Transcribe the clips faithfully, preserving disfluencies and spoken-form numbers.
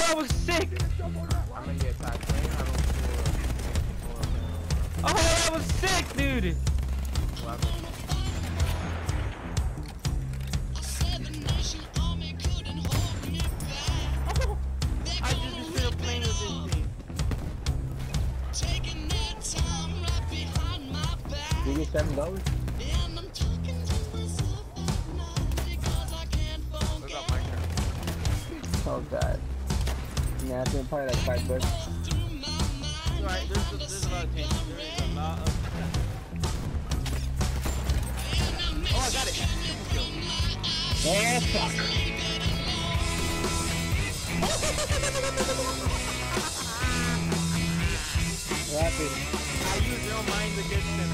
that was sick! I'm gonna get that plane. I don't Oh, that was sick, dude! I just destroyed a plane with this thing. You get seven dollars? Oh god. Yeah, I think probably like five bucks. Right, there's a, there's a lot of changes. There is a lot of. Oh, I got it. Yeah, fuck. Rapid. I use your mind against them.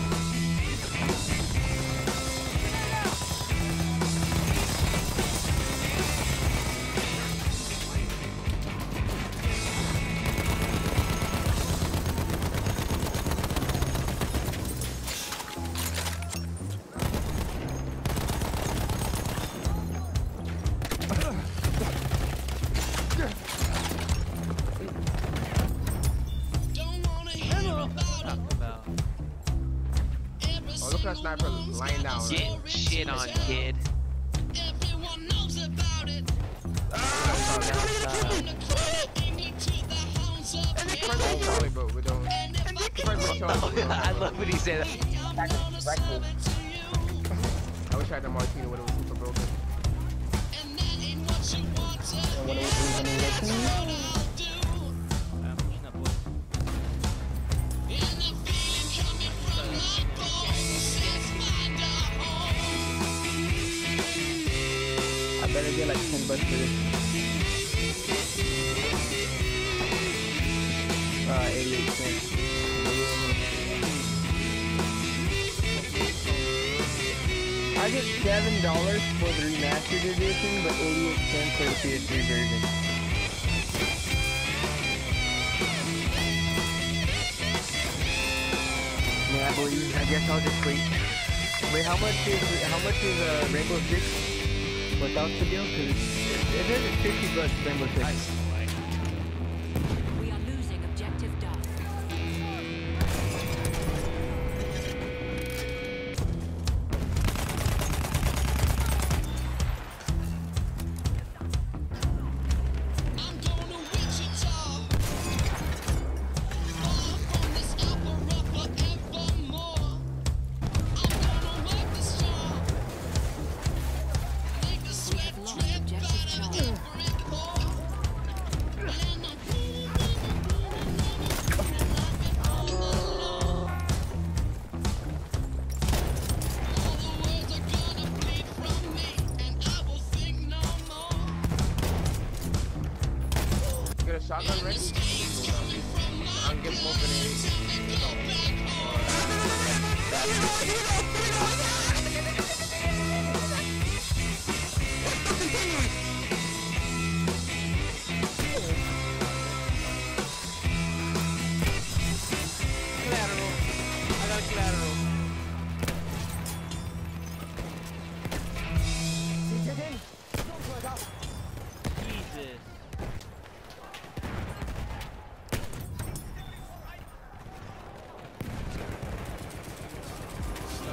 Oh, look at that sniper lying down. Get shit on, kid. Everyone knows about it. I love what he said. I wish I had a martini when it was super broken. I better get like ten bucks for this. Uh, eighty-eight cents. I get seven dollars for the remastered edition, but eighty-eight cents for the P S three version. Yeah, I believe. I guess I'll just wait. Wait, how much is how much is uh, Rainbow Six without the deal? Cause it is fifty bucks Rainbow Six. Nice. We are losing objective Duff. I'm going to Wichita. Far from this opera forevermore. I'm gonna work this job. Make the sweat drip out of every pore. And I'm feeling, feeling, feeling, feeling like it all alone. All the words are gonna bleed from me, and I will think no more. Get a shotgun ready? I'm getting more than Collateral. I got a collateral. Jesus.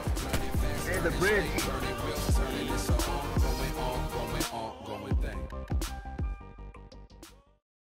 Hey, the bridge. Going on, going on, going on, going thing.